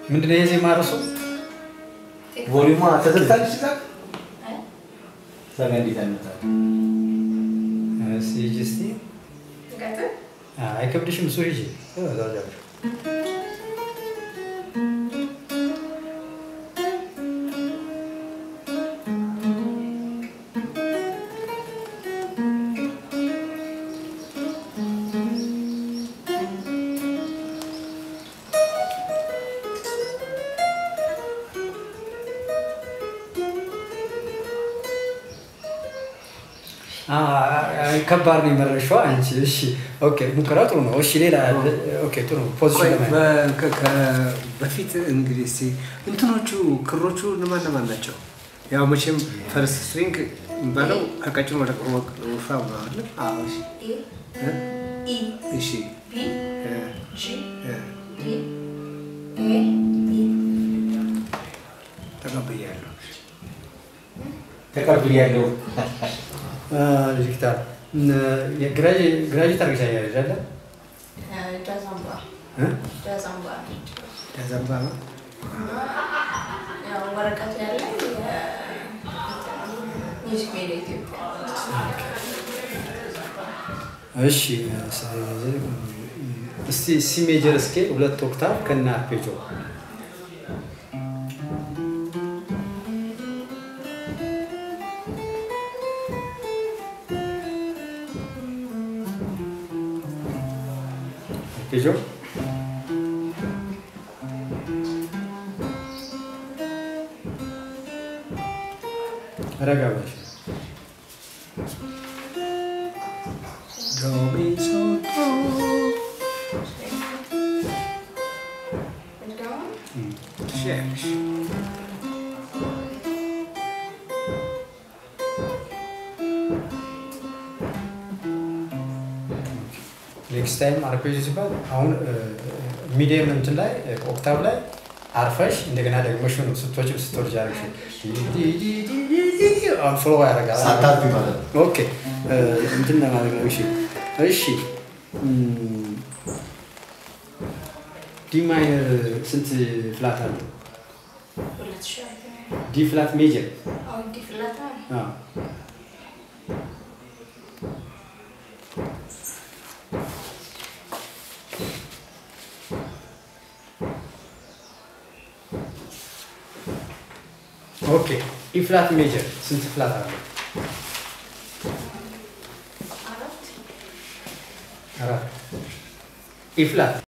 ምንድነው ይሄ ማረሱ ቮሊዩማ ተዘግታለች ይላል ሰገንዲ ተነታ ሲጂስቲ ጋታ አይከብድሽም እሱ ሂጂ እዛው ከባድ ነው መረሻው አንቺ እሺ ኦኬ ሙከራ ጥሩ ነው እሺ ሌላ ኦኬ ጥሩ ፖዚሽን ለማለት በፊት እንግዲህ እስቲ እንትኖቹ ክሮቹ ለማን ናቸው ያው መቼም ፈርስት ስትሪንግ ባለው ከቀጭን ወደ ወፍራም ነው አይደል አዎ እሺ ኢ እሺ ቢ ጂ ዲ ኤ ኢ ተቀብያለሁ ዲጂታል ግራጅ ታርገሻ ያያለ ዳዛምባ ያው ወረቀት ያለ ሚውዚክ ሜዲያ ኢትዮጵያ እሺ እስቲ ሲ ሜጀር ስኬል ሁለት ኦክታቭ ከና አርፔጆ Arpeggio. Raga baixo. Do mi sol do. Check. Next time arpeggio ሲባል አሁን ሚዲየም እንትን ላይ ኦክታቭ ላይ አርፈሽ እንደገና ደግመሽ ነው ስትወጪ ስትወርጂ አርፈሽ አን ፍሎ ያረጋል ሳታርፍ ማለት ኦኬ እንትን ማለት ነው እሺ እሺ ዲ ማይነር ስንት ፍላት አለ ዲ ፍላት ሜጀር አዎ ዲ ፍላት አዎ Okay, E flat major, since flat are. E flat.